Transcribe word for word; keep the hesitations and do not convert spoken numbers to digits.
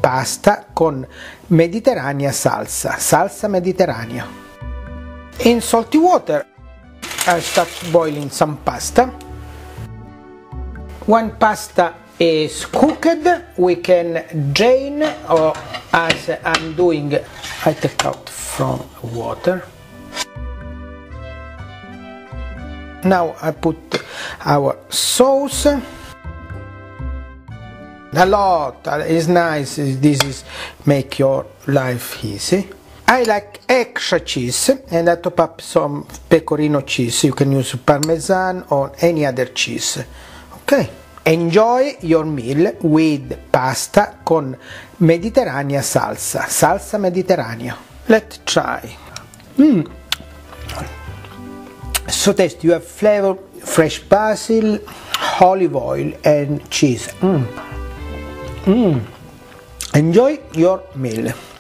pasta con Mediterranean salsa, salsa mediterranea. In salty water I start boiling some pasta. When pasta is cooked, we can drain, or as I'm doing, I take out from water. Now I put our sauce. A lot, it's nice, this is make your life easy. I like extra cheese, and I top up some pecorino cheese. You can use Parmesan or any other cheese. Okay, enjoy your meal with pasta con Mediterranean salsa, salsa mediterranea. Let's try. Mm. So tasty. You have flavor, fresh basil, olive oil and cheese. Mm. Mm. Enjoy your meal.